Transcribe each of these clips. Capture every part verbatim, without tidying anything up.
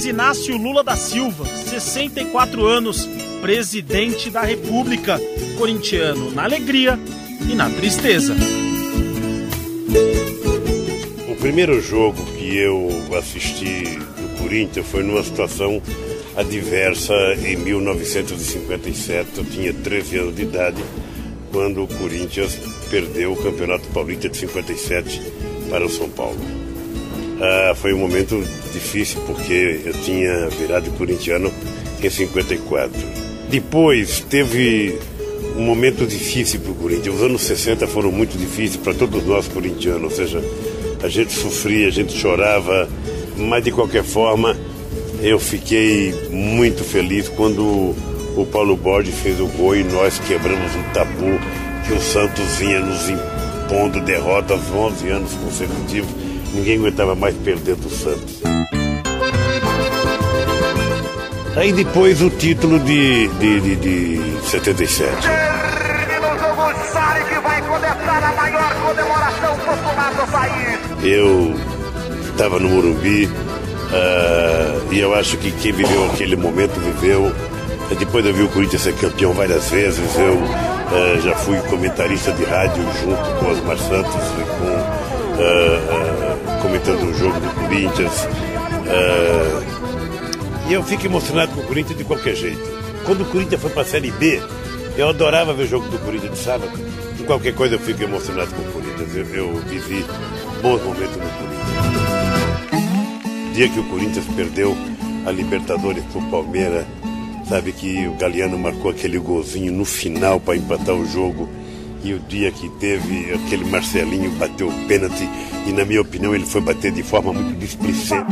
Luiz Inácio Lula da Silva, sessenta e quatro anos, presidente da República, corintiano na alegria e na tristeza. O primeiro jogo que eu assisti do Corinthians foi numa situação adversa em mil novecentos e cinquenta e sete. Eu tinha treze anos de idade quando o Corinthians perdeu o Campeonato Paulista de cinquenta e sete para o São Paulo. Ah, foi um momento difícil porque eu tinha virado corintiano em cinquenta e quatro. Depois teve um momento difícil para o Corinthians. Os anos sessenta foram muito difíceis para todos nós corintianos, ou seja, a gente sofria, a gente chorava, mas de qualquer forma eu fiquei muito feliz quando o Paulo Borges fez o gol e nós quebramos um tabu que o Santos vinha nos impondo derrotas onze anos consecutivos. Ninguém aguentava mais perder do Santos. Aí depois o título de, de, de, de setenta e sete. Termina o jogo, Sari que vai começar a maior comemoração popular do país. Eu estava no Morumbi uh, e eu acho que quem viveu aquele momento viveu. Depois eu vi o Corinthians ser campeão várias vezes. Eu uh, já fui comentarista de rádio junto com Osmar Santos e com, uh, uh, comentando o jogo do Corinthians. Uh, e eu fico emocionado com o Corinthians de qualquer jeito. Quando o Corinthians foi para a Série B, eu adorava ver o jogo do Corinthians de sábado. De qualquer coisa eu fico emocionado com o Corinthians. Eu, eu vivi bons momentos no Corinthians. O dia que o Corinthians perdeu a Libertadores para o Palmeiras, sabe que o Galeano marcou aquele golzinho no final para empatar o jogo. E o dia que teve aquele Marcelinho bateu o pênalti e, na minha opinião, ele foi bater de forma muito displicente.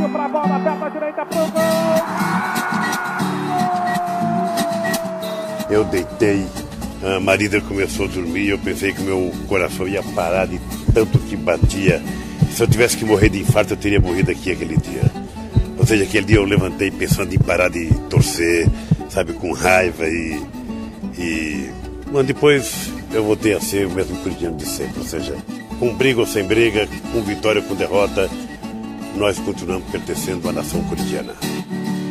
Eu deitei, a Marida começou a dormir, eu pensei que o meu coração ia parar de tanto que batia. Se eu tivesse que morrer de infarto, eu teria morrido aqui aquele dia. Ou seja, aquele dia eu levantei pensando em parar de torcer, sabe, com raiva e... e... Mas depois eu voltei a ser o mesmo corintiano de sempre. Ou seja, com briga ou sem briga, com vitória ou com derrota, nós continuamos pertencendo à nação corintiana.